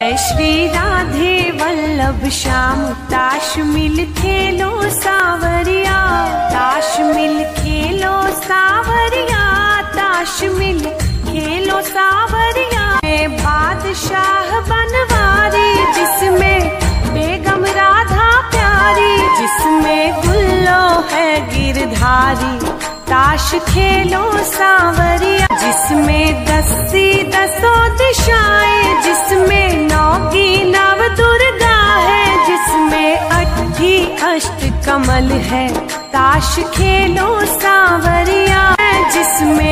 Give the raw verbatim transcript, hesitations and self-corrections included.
श्री राधे वल्लभ श्याम ताश मिल खेलो सावरिया, ताश मिल खेलो सावरिया, ताश मिल खेलो सावरिया। बादशाह बनवारी जिसमें बेगम राधा प्यारी, जिसमें गुल्लो है गिरधारी, ताश खेलो सावरिया। जिसमें दसी दसों दिशाएं, जिसमें नौ की नव दुर्गा है, जिसमें अट्ठी अष्ट कमल है, ताश खेलो सावरिया। जिसमें